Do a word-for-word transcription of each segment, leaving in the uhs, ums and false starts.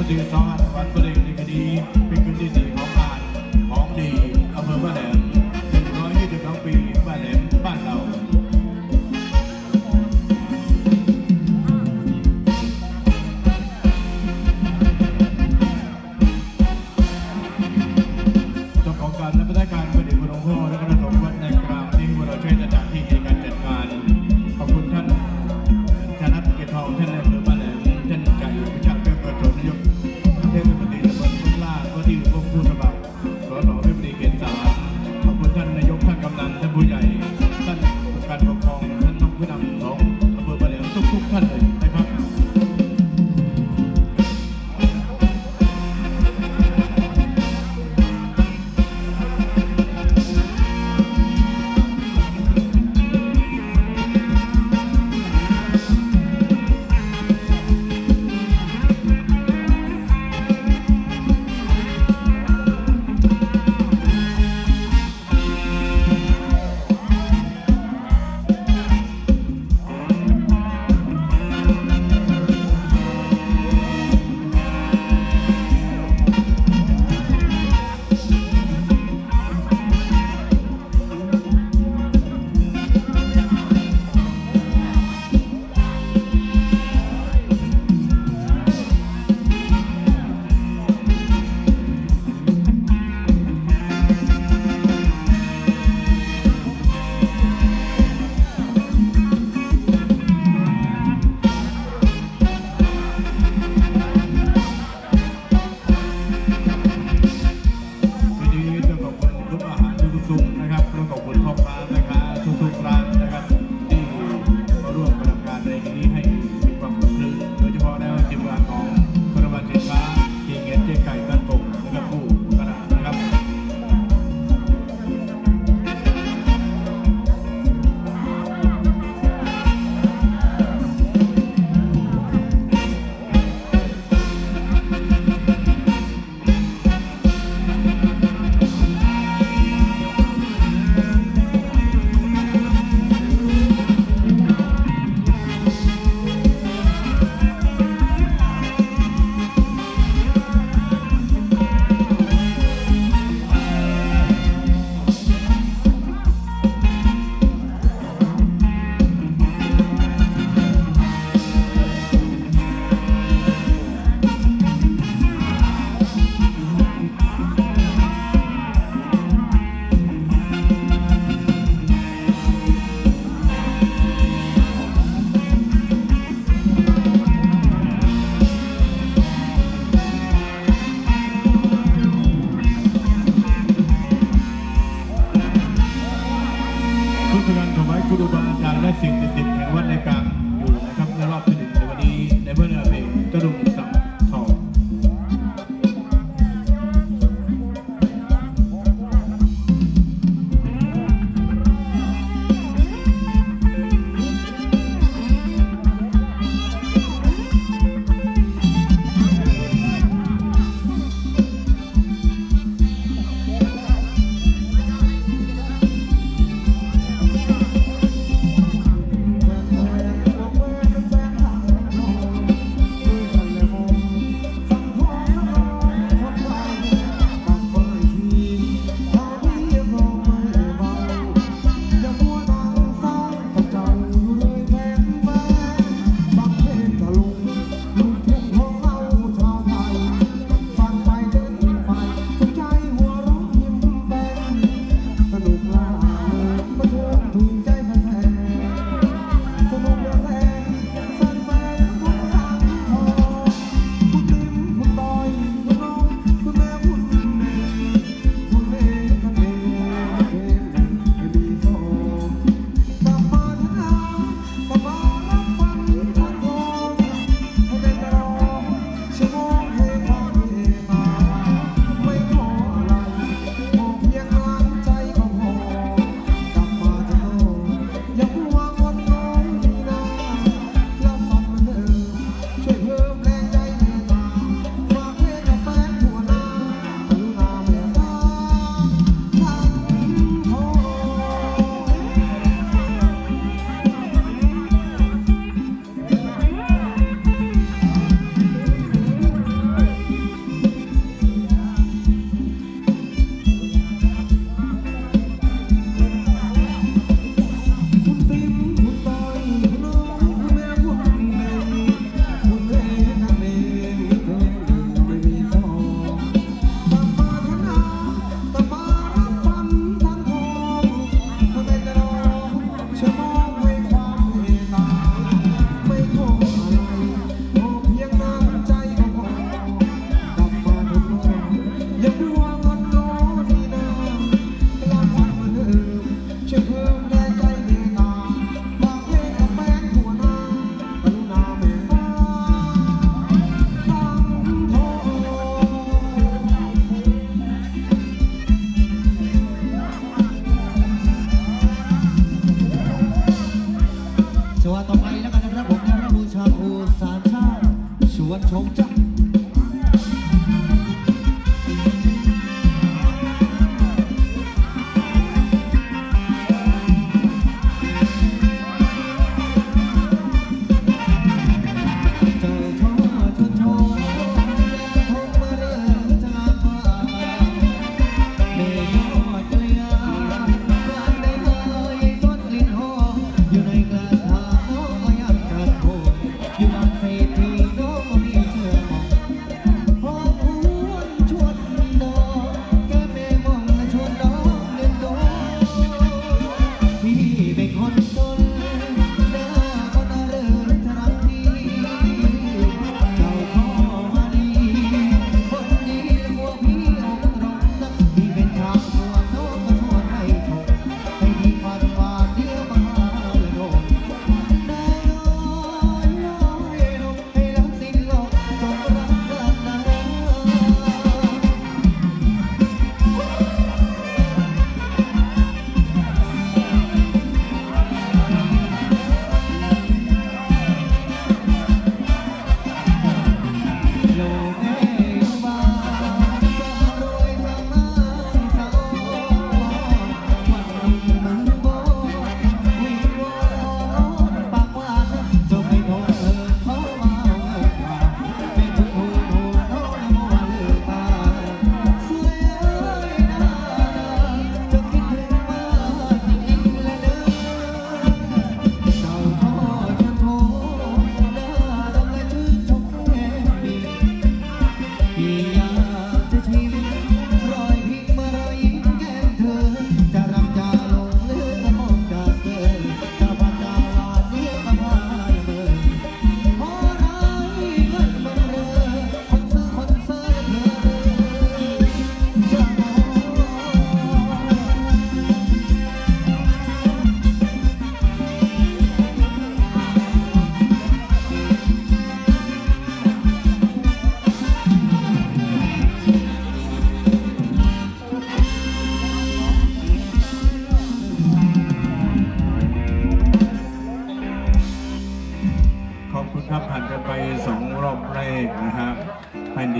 นตรีสองอันวันประเด็นในคดีเป็นคืนที่สี่ของงานของดีอำเภอบ้านแหลมหนึ่งร้อยยี่สิบสองปีบ้านแหลมบ้านเราเจ้าของการและประธานการประเด็นคุณหลวงพ่อและคณะสงฆ์วัดในกลางที่พวกเราช่วยสถานที่ในการจัดการขอบคุณท่านชนัดเกตทองท่านในอำเภอบ้านแหลมท่านไก่ประชาเพื่อประชนนายกเทศมนตรี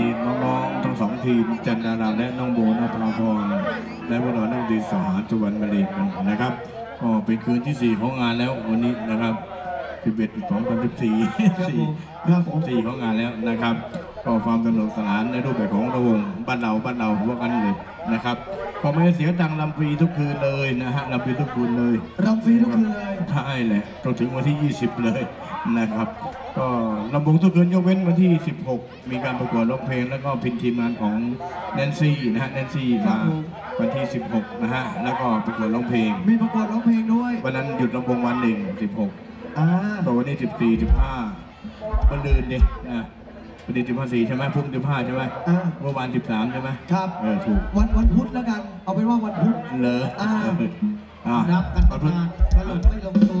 น้องๆทั้งสองทีมจันดาราและน้องโบนภาพรและวรนักดนตรีสหจวนบริณนะครับก็เป็นคืนที่สี่ของงานแล้ววันนี้นะครับสิบเอ็ดสองพันสิบสี่สี่ครับผมสี่ของงานแล้วนะครับก็ความสนุกสนานในรูปแบบของระวงบ้านเราบ้านเราพวกกันเลยนะครับก็ไม่เสียตังค์ลำฟรีทุกคืนเลยนะฮะลำฟรีทุกคืนเลยลำฟรีทุกคืนเลยใช่แหละจนถึงวันที่ยี่สิบเลยนะครับก็ลำวงทุกคืนยกเว้นวันที่สิบหกมีการประกวดร้องเพลงแล้วก็พินทีมงานของแนนซี่นะฮะแนนซี่มาวันที่สิบหกนะฮะแล้วก็ประกวดร้องเพลงมีประกวดร้องเพลงด้วยวันนั้นหยุดลำวงวันหนึ่งสิบหกอ่าต่อวันนี้สิบสี่สิบห้าวันลืนเนี่ยนะวันนี้สิบห้าสี่ใช่ไหมพุ่งสิบห้าใช่ไหมเมื่อวานสิบสามใช่ไหมครับเออถูกวันวันพุธแล้วกันเอาเป็นว่าวันพุธเลยอ่านับกันประมาณก็ลงไม่ลงตัว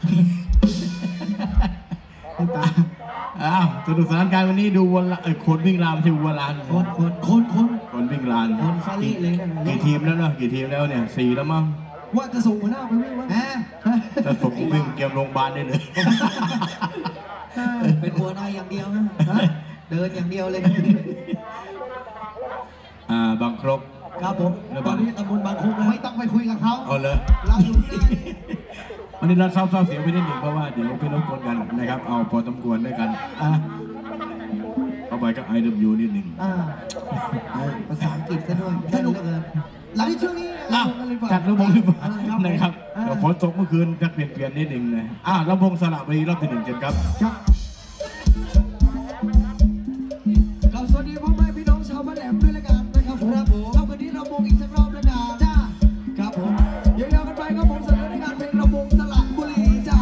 ตาอ้าวสนุกสนานการวันนี้ดูวันเออคนวิ่งรามที่วัวลานคนคนคนคนคนวิ่งลานคนฟารี่เลยนะกี่ทีมแล้วเนาะกี่ทีมแล้วเนี่ยสี่แล้วมั้งว่าจะส่งหัวหน้าไปวิ่งมั้งจะส่งวิ่งเกมโรงพยาบาลได้เลยเป็นหัวหน้าอย่างเดียวนะเดินอย่างเดียวเลยอ่าบางครบครับผมตอนนี้ตำบลบางครบไม่ต้องไปคุยกับเขาเอาเลยเราอยู่ที่นี่วันนี้เราเศร้าๆเสียไปนิดหนึ่งเพราะว่าเดี๋ยวไปรบกวนกันนะครับเอาพอสมควรด้วยกันอ่ะเอาไปก็ไอเดบิวนิดหนึ่งอ่าภาษาอังกฤษซะด้วยสนุกเลยหลังช่วงนี้จัดระบบนะครับเดี๋ยวฝนตกเมื่อคืนจะเปลี่ยนเปลี่ยนนิดหนึ่งนะอ่ะลำวงสระบุรีรอบที่หนึ่งเจ็ดครับกับสวัสดีพ่อแม่พี่น้องชาวบ้านแหลมด้วยละกันนะครับผมเราวันนี้เราวงอีกสักรอบละกันจ้าครับผมยาวๆกันไปครับผมเสนอในการเพลงระวงสระบุรีจ้า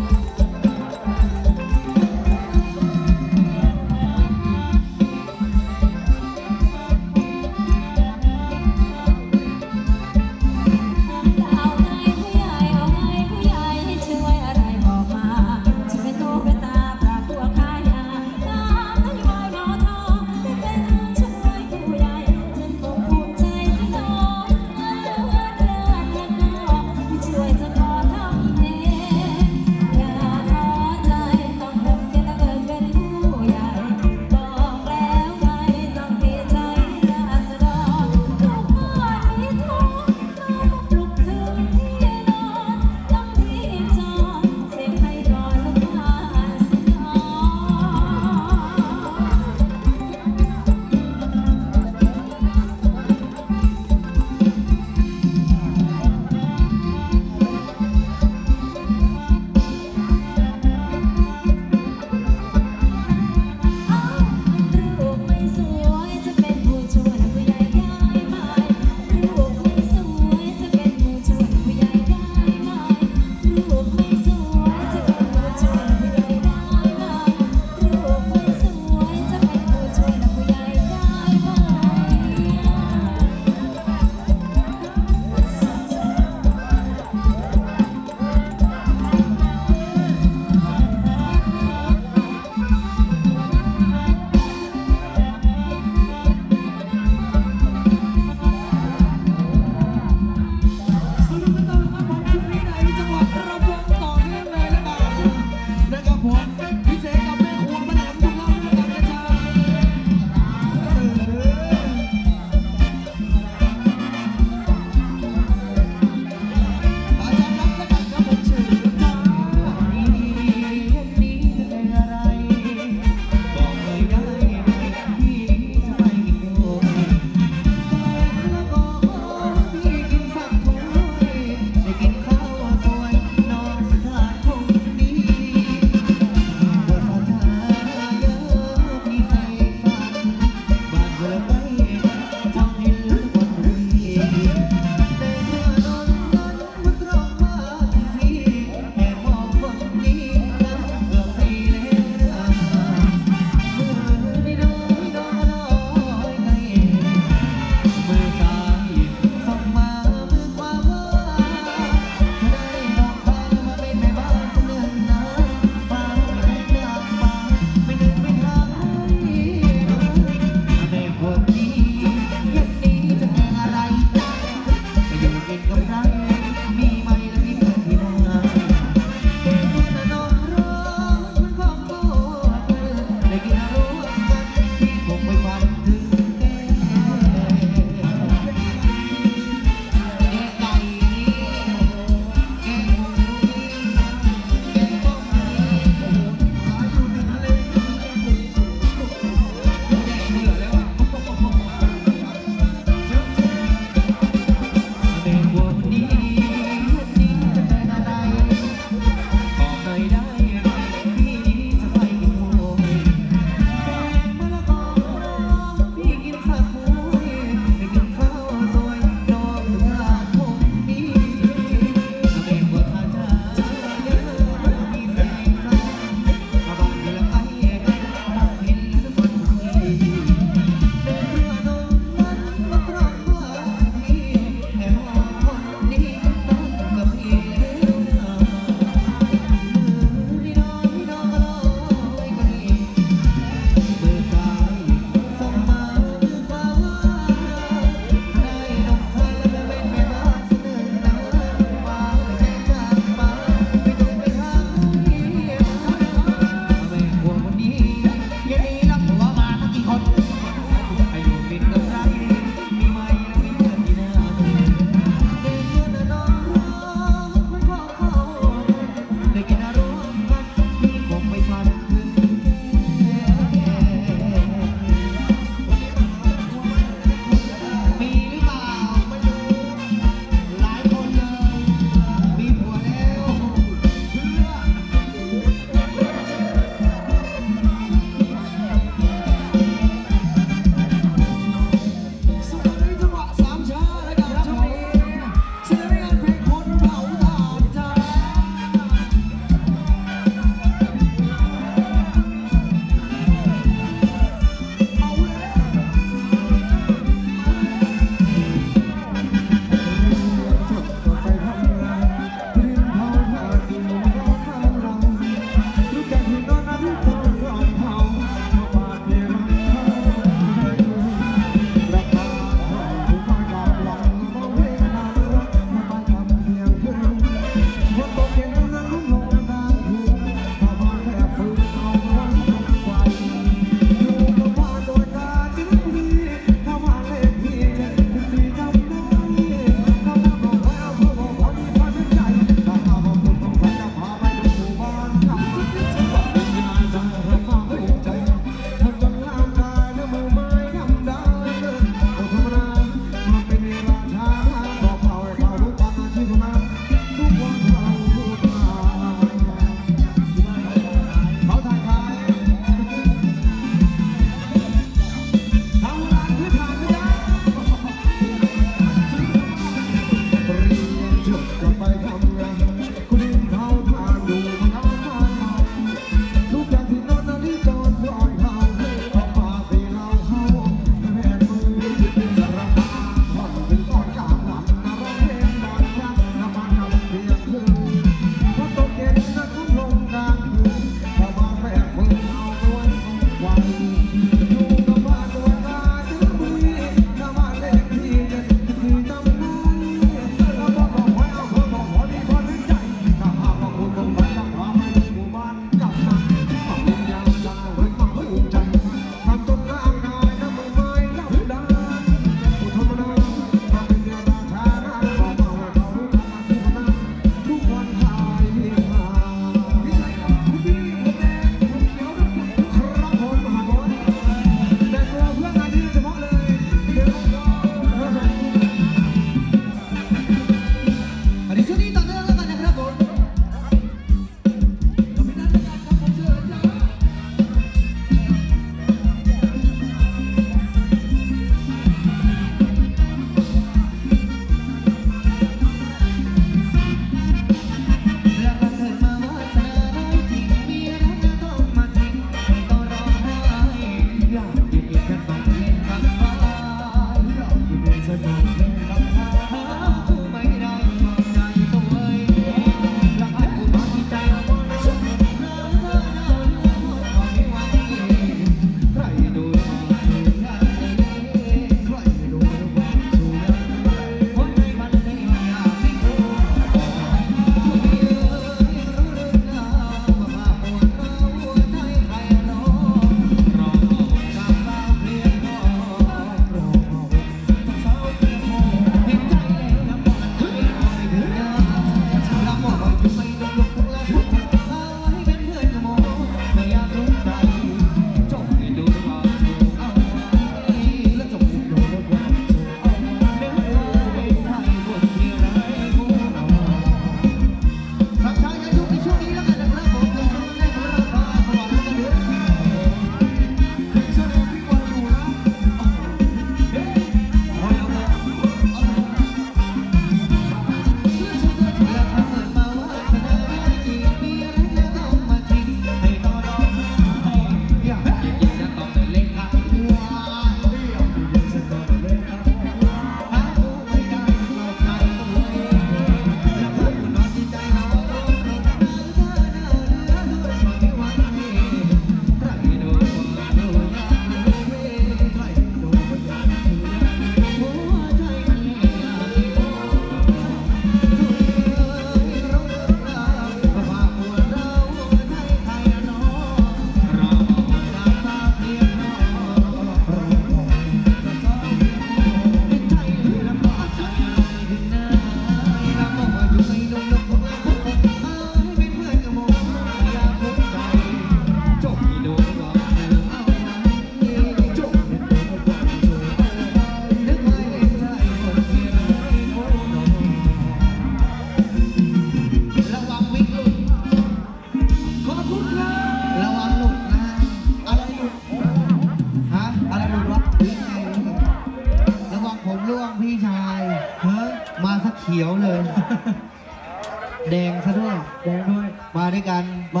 กันมา